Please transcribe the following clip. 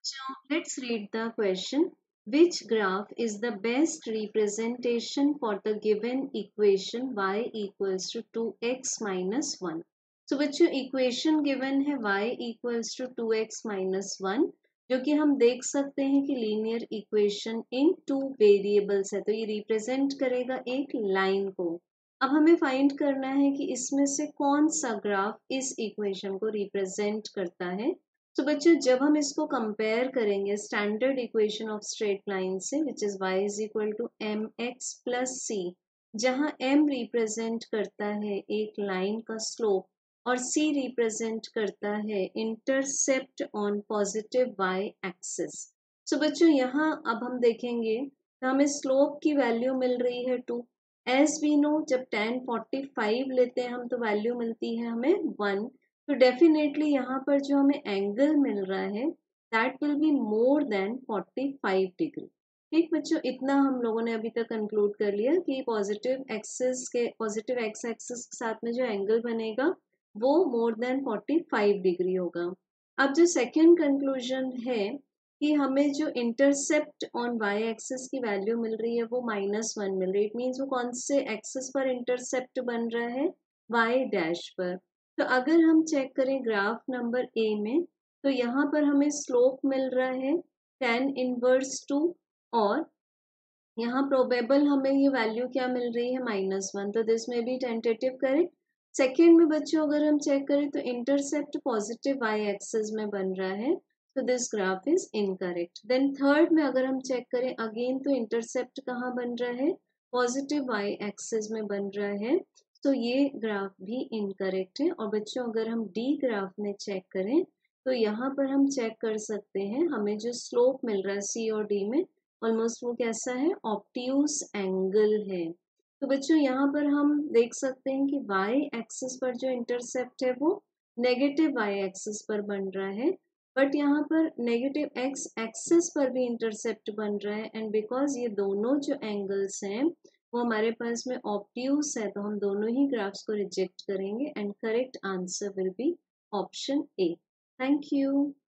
So let's read the question. Which graph is the best representation for the given equation y equals to 2x minus 1? So बच्चों equation given है y equals to 2x minus 1 जो कि हम देख सकते हैं कि linear equation in two variables है तो ये represent करेगा एक line को। अब हमें find करना है कि इसमें से कौन सा ग्राफ इस equation को represent करता है। तो बच्चों जब हम इसको कंपेयर करेंगे standard equation of straight line से which is y is equal to m x plus c, जहाँ m रिप्रेजेंट करता है एक लाइन का स्लोप और c रिप्रेजेंट करता है intercept on positive y axis. So बच्चों यहाँ अब हम देखेंगे तो हमें स्लोप की वैल्यू मिल रही है 2। एज वी नो जब tan 45 लेते हैं हम तो वैल्यू मिलती है हमें 1। तो डेफिनेटली यहाँ पर जो हमें एंगल मिल रहा है that will be more than 45 degree. ठीक बच्चों, इतना हम लोगों ने अभी तक कंक्लूड कर लिया कि पॉजिटिव एक्स एक्सिस के साथ में जो एंगल बनेगा वो मोर देन 45 डिग्री होगा। अब जो सेकेंड कंक्लूजन है कि हमें जो इंटरसेप्ट ऑन वाई एक्सिस की वैल्यू मिल रही है वो -1 मिल रही है। इट मीन्स वो कौन से एक्सिस पर इंटरसेप्ट बन रहा है, वाई डैश पर। तो अगर हम चेक करें ग्राफ नंबर ए में तो यहाँ पर हमें स्लोप मिल रहा है tan इनवर्स 2 और यहाँ प्रोबेबल हमें ये वैल्यू क्या मिल रही है -1। तो दिस में भी टेंटेटिव करेक्ट। सेकेंड में बच्चों अगर हम चेक करें तो इंटरसेप्ट पॉजिटिव वाई एक्सिस में बन रहा है तो this graph is incorrect. Then third में अगर हम चेक करें अगेन तो इंटरसेप्ट कहाँ बन रहा है, पॉजिटिव वाई एक्सिस में बन रहा है तो ये ग्राफ भी इनकरेक्ट है। और बच्चों अगर हम डी ग्राफ में चेक करें तो यहाँ पर हम चेक कर सकते हैं हमें जो स्लोप मिल रहा है सी और डी में ऑलमोस्ट वो कैसा है, ऑब्ट्यूज एंगल है। तो बच्चों यहाँ पर हम देख सकते हैं कि y एक्सिस पर जो इंटरसेप्ट है वो नेगेटिव y एक्सिस पर बन रहा है, बट यहाँ पर नेगेटिव x एक्सिस पर भी इंटरसेप्ट बन रहा है एंड बिकॉज ये दोनों जो एंगल्स हैं वो हमारे पास में ऑब्ट्यूज है तो हम दोनों ही ग्राफ्स को रिजेक्ट करेंगे and correct answer will be option A. Thank you.